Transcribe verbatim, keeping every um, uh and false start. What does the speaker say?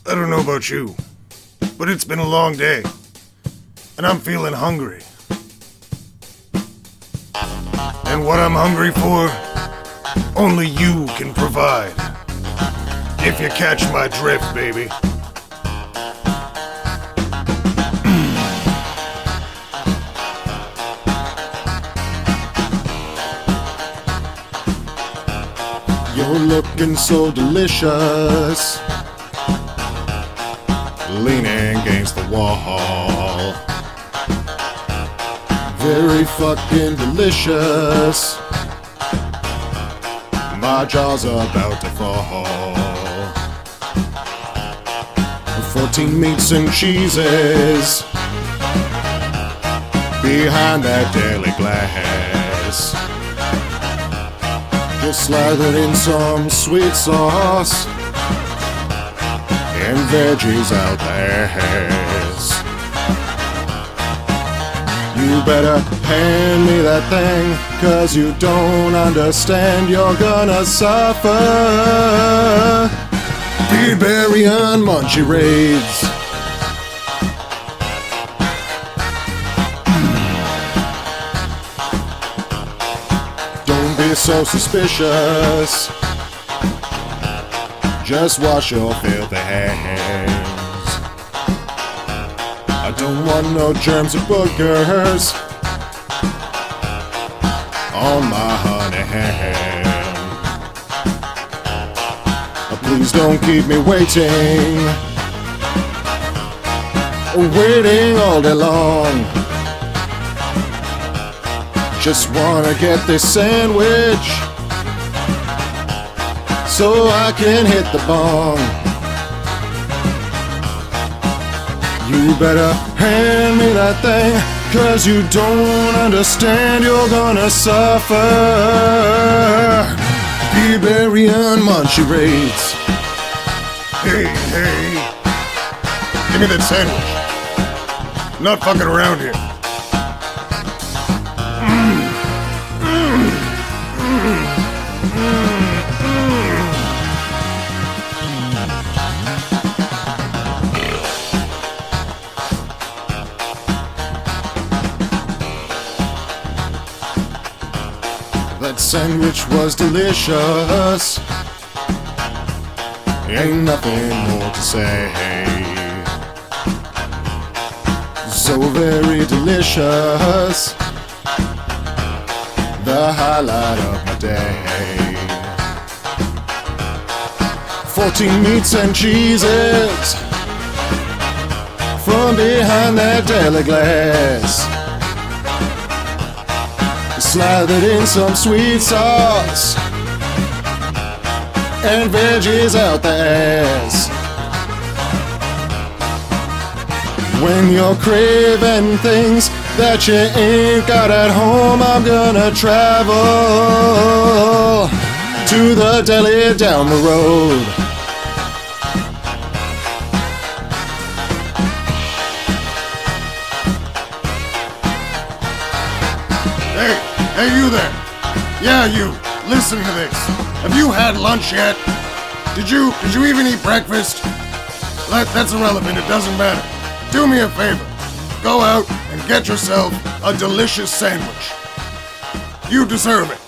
I don't know about you, but it's been a long day, and I'm feeling hungry. And what I'm hungry for, only you can provide. If you catch my drift, baby. You're looking so delicious, leaning against the wall. Very fucking delicious. My jaw's about to fall. Fourteen meats and cheeses behind that deli glass. Just slathered in some sweet sauce and veggies out there. You better hand me that thing, 'cause you don't understand, you're gonna suffer. Barbarian munchie raids. Don't be so suspicious, just wash your filthy hands. I don't want no germs or boogers on my honey ham. Please don't keep me waiting, waiting all day long. Just wanna get this sandwich so I can hit the bong. You better hand me that thing, 'cause you don't understand, you're gonna suffer. Barbarian munchie raids. Hey, hey. Give me that sandwich. I'm not fucking around here. Mm. Mm. Mm. Mm. That sandwich was delicious. Ain't nothing more to say. So very delicious, the highlight of my day. Fourteen meats and cheeses from behind that deli glass, slathered in some sweet sauce and veggies out the ass. When you're craving things that you ain't got at home, I'm gonna travel to the deli down the road. Hey, hey you there. Yeah, you. Listen to this. Have you had lunch yet? Did you, did you even eat breakfast? That, that's irrelevant, it doesn't matter. Do me a favor. Go out and get yourself a delicious sandwich. You deserve it.